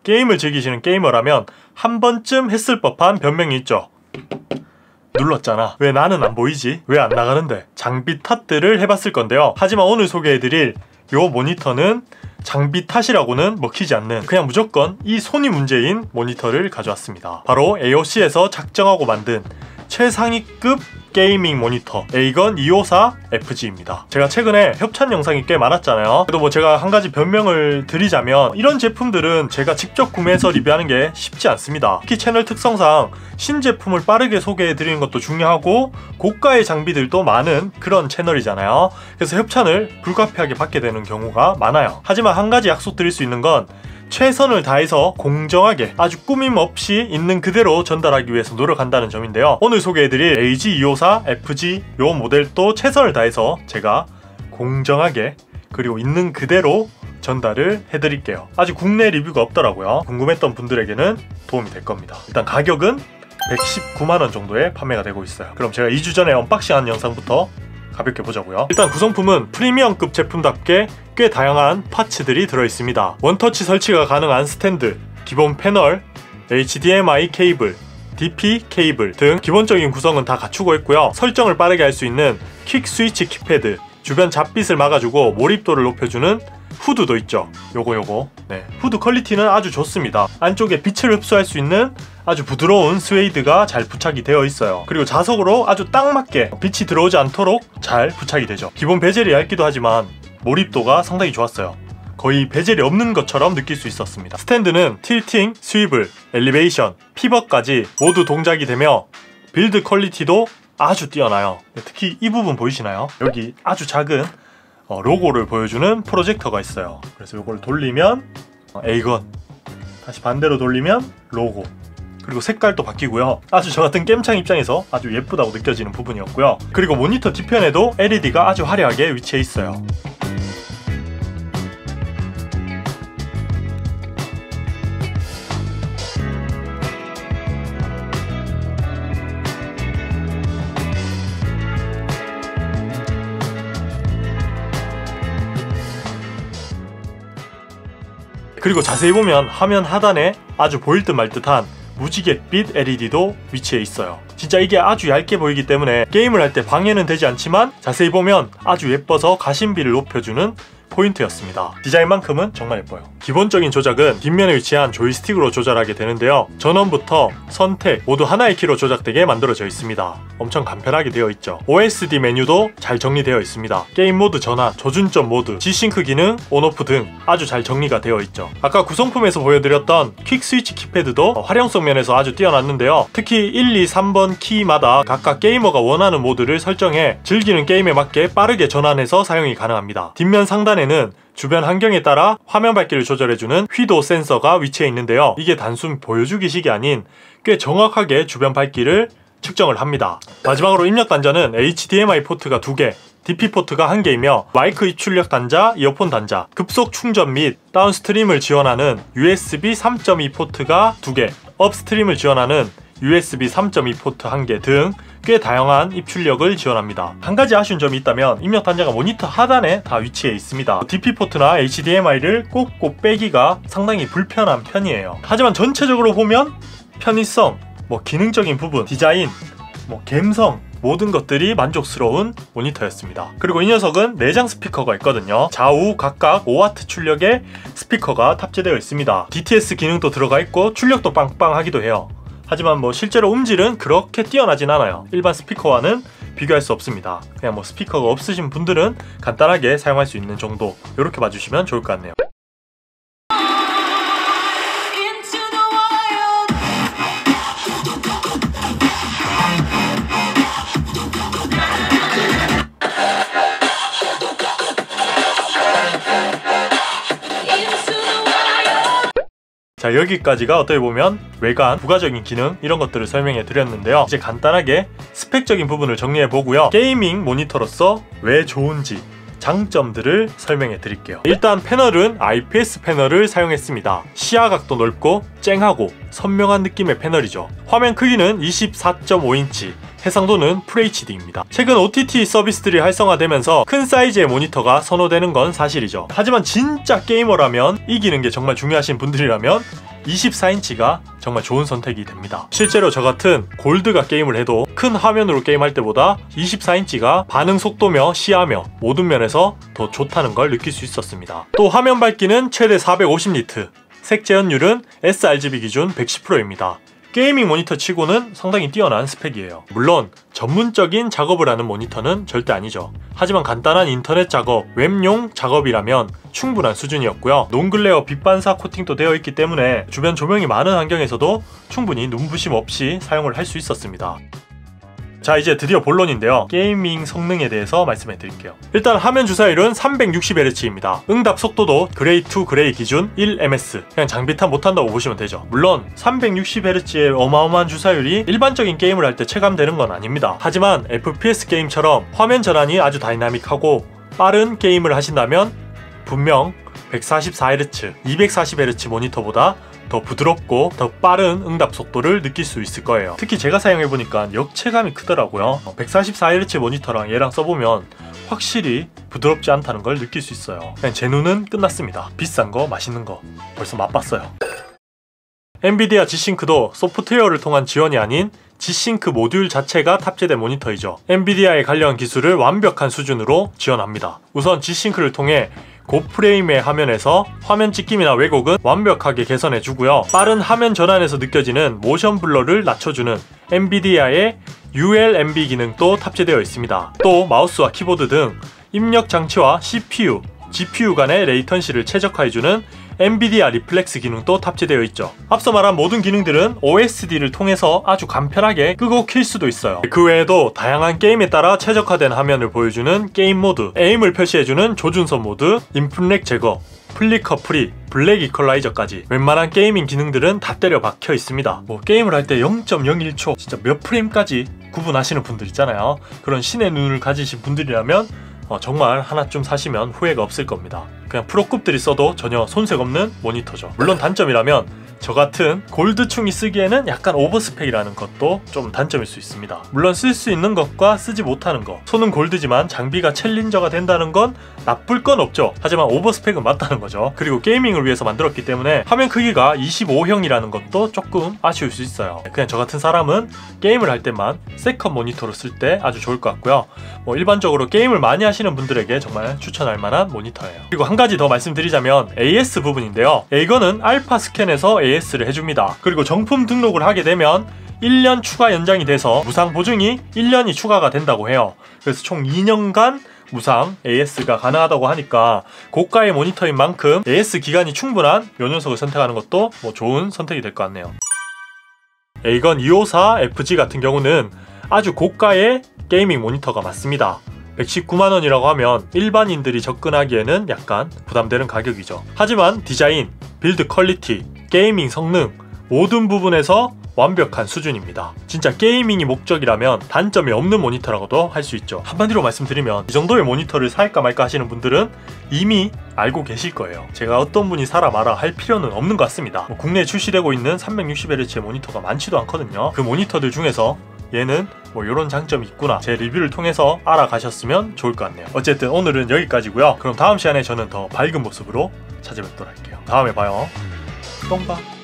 게임을 즐기시는 게이머라면 한 번쯤 했을 법한 변명이 있죠. 눌렀잖아. 왜 나는 안 보이지? 왜 안 나가는데? 장비 탓들을 해봤을 건데요. 하지만 오늘 소개해드릴 요 모니터는 장비 탓이라고는 먹히지 않는, 그냥 무조건 이 손이 문제인 모니터를 가져왔습니다. 바로 AOC에서 작정하고 만든 최상위급 게이밍 모니터 에이건 254FG입니다. 제가 최근에 협찬 영상이 꽤 많았잖아요. 그래도 뭐 제가 한 가지 변명을 드리자면, 이런 제품들은 제가 직접 구매해서 리뷰하는 게 쉽지 않습니다. 특히 채널 특성상 신제품을 빠르게 소개해드리는 것도 중요하고 고가의 장비들도 많은 그런 채널이잖아요. 그래서 협찬을 불가피하게 받게 되는 경우가 많아요. 하지만 한 가지 약속드릴 수 있는 건 최선을 다해서 공정하게 아주 꾸밈 없이 있는 그대로 전달하기 위해서 노력한다는 점인데요. 오늘 소개해드릴 AG254FG 요 모델도 최선을 다해서 제가 공정하게 그리고 있는 그대로 전달을 해드릴게요. 아직 국내 리뷰가 없더라고요. 궁금했던 분들에게는 도움이 될 겁니다. 일단 가격은 119만원 정도에 판매가 되고 있어요. 그럼 제가 2주 전에 언박싱한 영상부터 가볍게 보자고요. 일단 구성품은 프리미엄급 제품답게 꽤 다양한 파츠들이 들어있습니다. 원터치 설치가 가능한 스탠드, 기본 패널, HDMI 케이블, DP 케이블 등 기본적인 구성은 다 갖추고 있고요. 설정을 빠르게 할 수 있는 퀵 스위치 키패드, 주변 잣빛을 막아주고 몰입도를 높여주는 후드도 있죠. 요거 네, 후드 퀄리티는 아주 좋습니다. 안쪽에 빛을 흡수할 수 있는 아주 부드러운 스웨이드가 잘 부착이 되어 있어요. 그리고 자석으로 아주 딱 맞게 빛이 들어오지 않도록 잘 부착이 되죠. 기본 베젤이 얇기도 하지만 몰입도가 상당히 좋았어요. 거의 베젤이 없는 것처럼 느낄 수 있었습니다. 스탠드는 틸팅, 스위블, 엘리베이션, 피벗까지 모두 동작이 되며 빌드 퀄리티도 아주 뛰어나요. 특히 이 부분 보이시나요? 여기 아주 작은 로고를 보여주는 프로젝터가 있어요. 그래서 이걸 돌리면 에이건, 다시 반대로 돌리면 로고, 그리고 색깔도 바뀌고요. 아주 저 같은 겜창 입장에서 아주 예쁘다고 느껴지는 부분이었고요. 그리고 모니터 뒤편에도 LED가 아주 화려하게 위치해 있어요. 그리고 자세히 보면 화면 하단에 아주 보일 듯 말 듯한 무지갯빛 LED도 위치해 있어요. 진짜 이게 아주 얇게 보이기 때문에 게임을 할 때 방해는 되지 않지만 자세히 보면 아주 예뻐서 가심비를 높여주는 포인트였습니다. 디자인만큼은 정말 예뻐요. 기본적인 조작은 뒷면에 위치한 조이스틱으로 조절하게 되는데요. 전원부터 선택 모두 하나의 키로 조작되게 만들어져 있습니다. 엄청 간편하게 되어 있죠. OSD 메뉴도 잘 정리되어 있습니다. 게임 모드 전환, 조준점 모드, G싱크 기능, 온오프 등 아주 잘 정리가 되어 있죠. 아까 구성품에서 보여드렸던 퀵 스위치 키패드도 활용성 면에서 아주 뛰어났는데요. 특히 1, 2, 3번 키마다 각각 게이머가 원하는 모드를 설정해 즐기는 게임에 맞게 빠르게 전환해서 사용이 가능합니다. 뒷면 상단에 는 주변 환경에 따라 화면 밝기를 조절해주는 휘도 센서가 위치해 있는데요. 이게 단순 보여주기식이 아닌 꽤 정확하게 주변 밝기를 측정을 합니다. 마지막으로 입력 단자는 HDMI 포트가 2개, DP 포트가 1개이며 마이크 입출력 단자, 이어폰 단자, 급속 충전 및 다운스트림을 지원하는 USB 3.2 포트가 2개, 업스트림을 지원하는 USB 3.2 포트 1개 등 꽤 다양한 입출력을 지원합니다. 한 가지 아쉬운 점이 있다면 입력 단자가 모니터 하단에 다 위치해 있습니다. DP 포트나 HDMI를 꽂고 빼기가 상당히 불편한 편이에요. 하지만 전체적으로 보면 편의성, 기능적인 부분, 디자인, 감성 모든 것들이 만족스러운 모니터였습니다. 그리고 이 녀석은 내장 스피커가 있거든요. 좌우 각각 5W 출력의 스피커가 탑재되어 있습니다. DTS 기능도 들어가 있고 출력도 빵빵하기도 해요. 하지만 실제로 음질은 그렇게 뛰어나진 않아요. 일반 스피커와는 비교할 수 없습니다. 그냥 스피커가 없으신 분들은 간단하게 사용할 수 있는 정도, 이렇게 봐주시면 좋을 것 같네요. 자, 여기까지가 어떻게 보면 외관, 부가적인 기능 이런 것들을 설명해 드렸는데요. 이제 간단하게 스펙적인 부분을 정리해 보고요. 게이밍 모니터로서 왜 좋은지 장점들을 설명해 드릴게요. 일단 패널은 IPS 패널을 사용했습니다. 시야각도 넓고 쨍하고 선명한 느낌의 패널이죠. 화면 크기는 24.5인치, 해상도는 FHD입니다. 최근 OTT 서비스들이 활성화되면서 큰 사이즈의 모니터가 선호되는 건 사실이죠. 하지만 진짜 게이머라면, 이기는 게 정말 중요하신 분들이라면 24인치가 정말 좋은 선택이 됩니다. 실제로 저 같은 골드가 게임을 해도 큰 화면으로 게임할 때보다 24인치가 반응 속도며 시야며 모든 면에서 더 좋다는 걸 느낄 수 있었습니다. 또 화면 밝기는 최대 450니트, 색재현율은 sRGB 기준 110%입니다. 게이밍 모니터 치고는 상당히 뛰어난 스펙이에요. 물론 전문적인 작업을 하는 모니터는 절대 아니죠. 하지만 간단한 인터넷 작업, 웹용 작업이라면 충분한 수준이었고요. 논글레어 빛 반사 코팅도 되어 있기 때문에 주변 조명이 많은 환경에서도 충분히 눈부심 없이 사용을 할 수 있었습니다. 자, 이제 드디어 본론인데요. 게이밍 성능에 대해서 말씀해 드릴게요. 일단 화면 주사율은 360Hz입니다. 응답 속도도 그레이 투 그레이 기준 1ms. 그냥 장비 탓 못한다고 보시면 되죠. 물론 360Hz의 어마어마한 주사율이 일반적인 게임을 할 때 체감되는 건 아닙니다. 하지만 FPS 게임처럼 화면 전환이 아주 다이나믹하고 빠른 게임을 하신다면 분명 144Hz, 240Hz 모니터보다 더 부드럽고 더 빠른 응답 속도를 느낄 수 있을 거예요. 특히 제가 사용해보니까 역체감이 크더라고요. 144Hz 모니터랑 얘랑 써보면 확실히 부드럽지 않다는 걸 느낄 수 있어요. 그냥 제 눈은 끝났습니다. 비싼 거, 맛있는 거 벌써 맛봤어요. 엔비디아 G싱크도 소프트웨어를 통한 지원이 아닌 G싱크 모듈 자체가 탑재된 모니터이죠. 엔비디아의 관련 기술을 완벽한 수준으로 지원합니다. 우선 G싱크를 통해 고프레임의 화면에서 화면 찍힘이나 왜곡은 완벽하게 개선해주고요. 빠른 화면 전환에서 느껴지는 모션 블러를 낮춰주는 엔비디아의 ULMB 기능도 탑재되어 있습니다. 또 마우스와 키보드 등 입력 장치와 CPU, GPU 간의 레이턴시를 최적화해주는 엔비디아 리플렉스 기능도 탑재되어 있죠. 앞서 말한 모든 기능들은 OSD를 통해서 아주 간편하게 끄고 킬 수도 있어요. 그 외에도 다양한 게임에 따라 최적화된 화면을 보여주는 게임 모드, 에임을 표시해주는 조준선 모드, 인풋렉 제거, 플리커 프리, 블랙 이퀄라이저까지 웬만한 게이밍 기능들은 다 때려 박혀 있습니다. 뭐 게임을 할 때 0.01초 진짜 몇 프레임까지 구분하시는 분들 있잖아요. 그런 신의 눈을 가지신 분들이라면 정말 하나쯤 사시면 후회가 없을 겁니다. 그냥 프로급들이 써도 전혀 손색 없는 모니터죠. 물론 단점이라면 저 같은 골드충이 쓰기에는 약간 오버스펙이라는 것도 좀 단점일 수 있습니다. 물론 쓸 수 있는 것과 쓰지 못하는 것, 손은 골드지만 장비가 챌린저가 된다는 건 나쁠 건 없죠. 하지만 오버스펙은 맞다는 거죠. 그리고 게이밍을 위해서 만들었기 때문에 화면 크기가 25형이라는 것도 조금 아쉬울 수 있어요. 그냥 저 같은 사람은 게임을 할 때만 세컨 모니터로 쓸 때 아주 좋을 것 같고요. 일반적으로 게임을 많이 하시는 분들에게 정말 추천할 만한 모니터예요. 그리고 한 가지 더 말씀드리자면 AS 부분인데요. 이거는 알파 스캔에서 AS를 해줍니다. 그리고 정품 등록을 하게 되면 1년 추가 연장이 돼서 무상 보증이 1년이 추가가 된다고 해요. 그래서 총 2년간 무상 AS가 가능하다고 하니까 고가의 모니터인 만큼 AS 기간이 충분한 요 녀석을 선택하는 것도 좋은 선택이 될 것 같네요. 에이건 254FG 같은 경우는 아주 고가의 게이밍 모니터가 맞습니다. 119만원이라고 하면 일반인들이 접근하기에는 약간 부담되는 가격이죠. 하지만 디자인, 빌드 퀄리티, 게이밍 성능 모든 부분에서 완벽한 수준입니다. 진짜 게이밍이 목적이라면 단점이 없는 모니터라고도 할 수 있죠. 한마디로 말씀드리면 이 정도의 모니터를 살까 말까 하시는 분들은 이미 알고 계실 거예요. 제가 어떤 분이 사라 마라 할 필요는 없는 것 같습니다. 국내에 출시되고 있는 360Hz의 모니터가 많지도 않거든요. 그 모니터들 중에서 얘는 이런 장점이 있구나, 제 리뷰를 통해서 알아가셨으면 좋을 것 같네요. 어쨌든 오늘은 여기까지고요. 그럼 다음 시간에 저는 더 밝은 모습으로 찾아뵙도록 할게요. 다음에 봐요. 똥바.